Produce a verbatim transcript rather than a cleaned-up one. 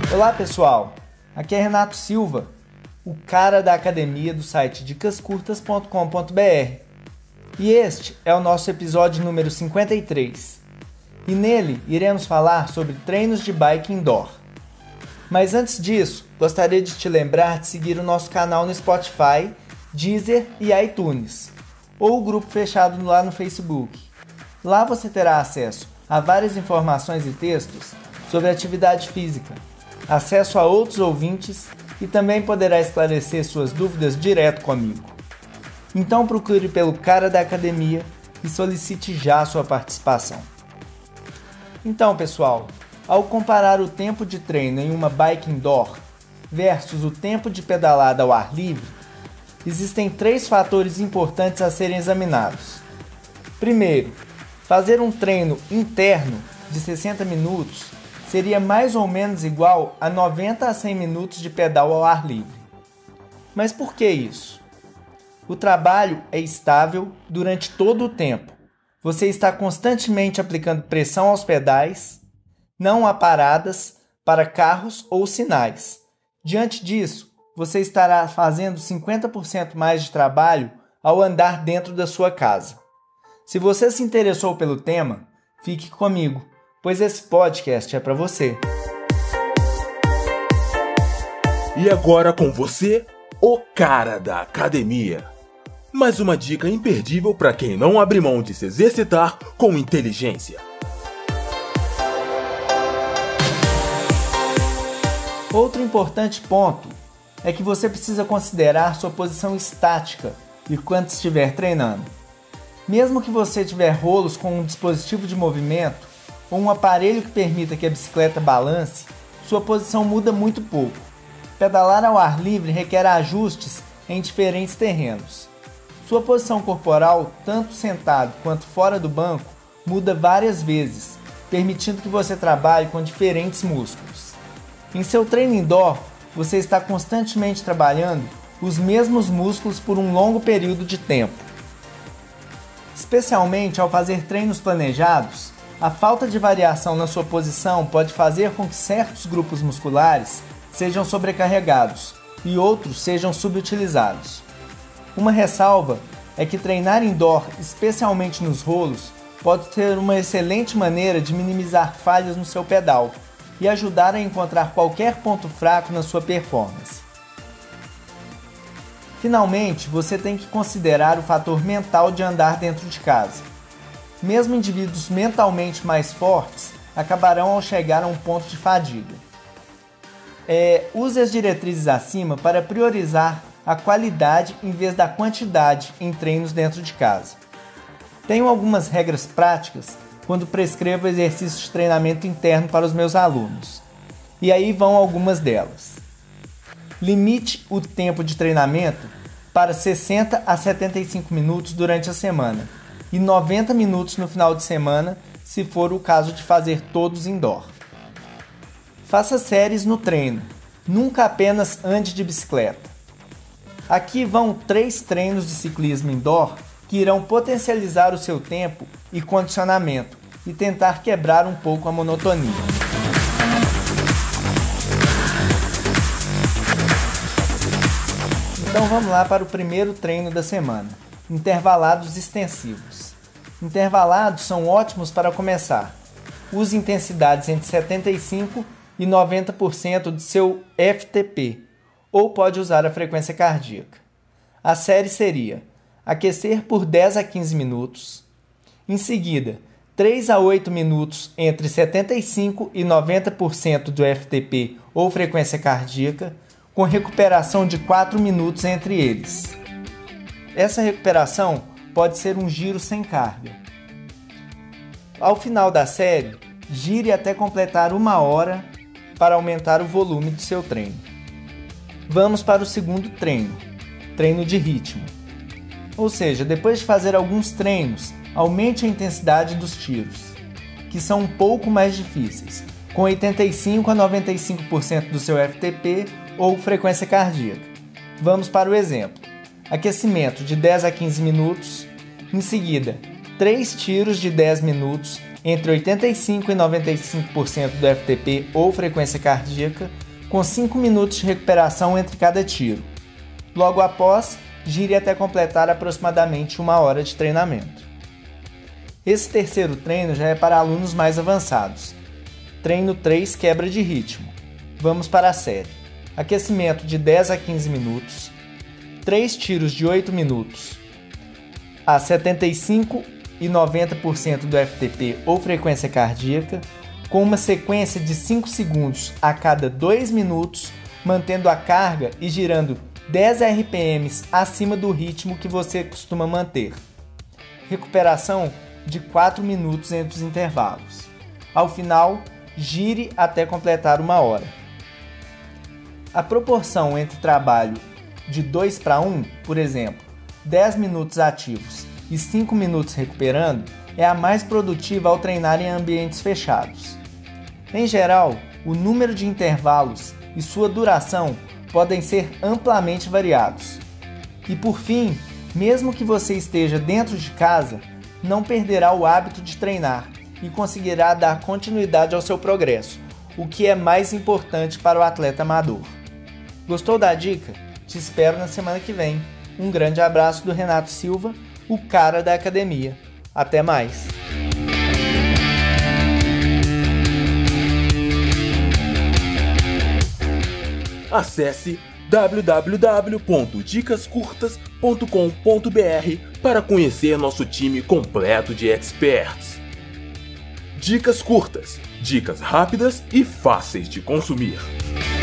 Olá pessoal, aqui é Renato Silva, o cara da academia do site dicas curtas ponto com ponto b r, e este é o nosso episódio número cinquenta e três, e nele iremos falar sobre treinos de bike indoor. Mas antes disso, gostaria de te lembrar de seguir o nosso canal no Spotify, Deezer e iTunes, ou o grupo fechado lá no Facebook. Lá você terá acesso a várias informações e textos sobre atividade física, acesso a outros ouvintes e também poderá esclarecer suas dúvidas direto comigo. Então procure pelo cara da academia e solicite já a sua participação. Então pessoal, ao comparar o tempo de treino em uma bike indoor versus o tempo de pedalada ao ar livre, existem três fatores importantes a serem examinados. Primeiro, fazer um treino interno de sessenta minutos seria mais ou menos igual a noventa a cem minutos de pedal ao ar livre. Mas por que isso? O trabalho é estável durante todo o tempo. Você está constantemente aplicando pressão aos pedais, não há paradas para carros ou sinais. Diante disso, você estará fazendo cinquenta por cento mais de trabalho ao andar dentro da sua casa. Se você se interessou pelo tema, fique comigo, pois esse podcast é para você. E agora com você, o cara da academia. Mais uma dica imperdível para quem não abre mão de se exercitar com inteligência. Outro importante ponto é que você precisa considerar sua posição estática enquanto estiver treinando. Mesmo que você tiver rolos com um dispositivo de movimento ou um aparelho que permita que a bicicleta balance, sua posição muda muito pouco. Pedalar ao ar livre requer ajustes em diferentes terrenos. Sua posição corporal, tanto sentado quanto fora do banco, muda várias vezes, permitindo que você trabalhe com diferentes músculos. Em seu treino indoor, você está constantemente trabalhando os mesmos músculos por um longo período de tempo. Especialmente ao fazer treinos planejados, a falta de variação na sua posição pode fazer com que certos grupos musculares sejam sobrecarregados e outros sejam subutilizados. Uma ressalva é que treinar indoor, especialmente nos rolos, pode ser uma excelente maneira de minimizar falhas no seu pedal e ajudar a encontrar qualquer ponto fraco na sua performance. Finalmente, você tem que considerar o fator mental de andar dentro de casa. Mesmo indivíduos mentalmente mais fortes acabarão ao chegar a um ponto de fadiga. É, use as diretrizes acima para priorizar a qualidade em vez da quantidade em treinos dentro de casa. Tenho algumas regras práticas quando prescrevo exercícios de treinamento interno para os meus alunos. E aí vão algumas delas. Limite o tempo de treinamento para sessenta a setenta e cinco minutos durante a semana e noventa minutos no final de semana, se for o caso de fazer todos indoor. Faça séries no treino, nunca apenas ande de bicicleta. Aqui vão três treinos de ciclismo indoor que irão potencializar o seu tempo e condicionamento e tentar quebrar um pouco a monotonia. Então vamos lá para o primeiro treino da semana, intervalados extensivos. Intervalados são ótimos para começar. Use intensidades entre setenta e cinco por cento e noventa por cento de seu F T P, ou pode usar a frequência cardíaca. A série seria aquecer por dez a quinze minutos, em seguida três a oito minutos entre setenta e cinco por cento e noventa por cento do F T P ou frequência cardíaca, com recuperação de quatro minutos entre eles. Essa recuperação pode ser um giro sem carga. Ao final da série, gire até completar uma hora para aumentar o volume do seu treino. Vamos para o segundo treino, treino de ritmo. Ou seja, depois de fazer alguns treinos, aumente a intensidade dos tiros, que são um pouco mais difíceis, com oitenta e cinco a noventa e cinco por cento do seu F T P ou frequência cardíaca. Vamos para o exemplo. Aquecimento de dez a quinze minutos, em seguida, três tiros de dez minutos entre oitenta e cinco por cento e noventa e cinco por cento do F T P ou frequência cardíaca, com cinco minutos de recuperação entre cada tiro. Logo após, gire até completar aproximadamente uma hora de treinamento. Esse terceiro treino já é para alunos mais avançados. Treino três, quebra de ritmo. Vamos para a série. Aquecimento de dez a quinze minutos, três tiros de oito minutos, a setenta e cinco e noventa por cento do F T P ou frequência cardíaca, com uma sequência de cinco segundos a cada dois minutos, mantendo a carga e girando dez R P Ms acima do ritmo que você costuma manter. Recuperação de quatro minutos entre os intervalos. Ao final, gire até completar uma hora. A proporção entre trabalho de dois para um, por exemplo, dez minutos ativos e cinco minutos recuperando, é a mais produtiva ao treinar em ambientes fechados. Em geral, o número de intervalos e sua duração podem ser amplamente variados. E por fim, mesmo que você esteja dentro de casa, não perderá o hábito de treinar e conseguirá dar continuidade ao seu progresso, o que é mais importante para o atleta amador. Gostou da dica? Te espero na semana que vem. Um grande abraço do Renato Silva, o cara da academia. Até mais! Acesse w w w ponto dicas curtas ponto com ponto b r para conhecer nosso time completo de experts. Dicas curtas, dicas rápidas e fáceis de consumir.